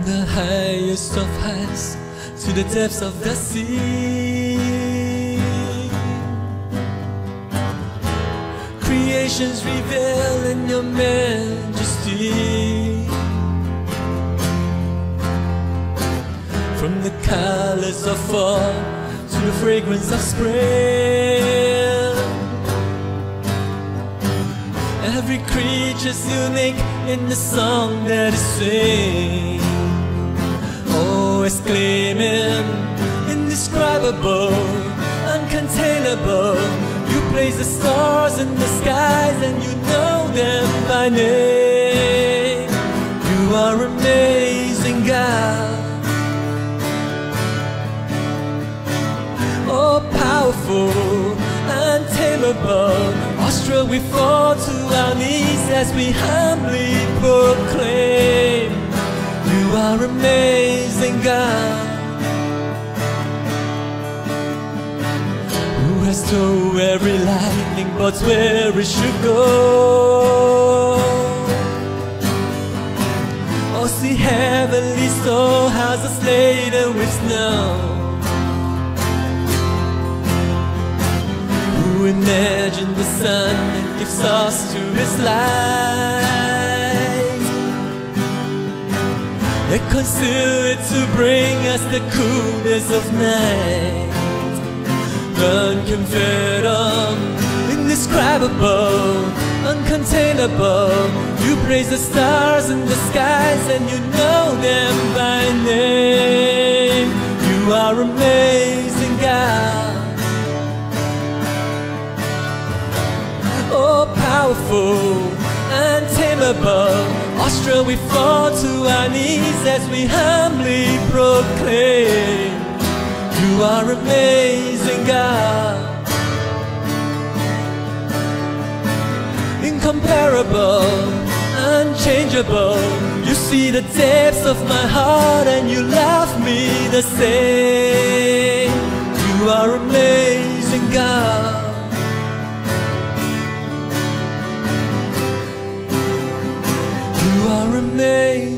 the highest of heights to the depths of the sea, creations reveal in your majesty. From the colors of fall to the fragrance of spring, every creature's unique in the song that it sings. Oh, exclaiming, indescribable, uncontainable. You place the stars in the skies and you know them by name. You are amazing, God. Oh, powerful, untameable. Awestruck, we fall to our knees as we humbly proclaim. You are amazing, God. Who has told every lightning but where it should go? Oh, see heavenly storehouses laden with snow. Who imagined the sun and gives us to his light, that conceals to bring us the coolness of night. Uncontainable, indescribable, uncontainable. You praise the stars in the skies and you know them by name. You are amazing, God. Oh, powerful, untameable. Awestruck, we fall to our knees as we humbly proclaim. You are amazing, God. Incomparable, unchangeable. You see the depths of my heart and you love me the same. You are amazing, God. You are amazing.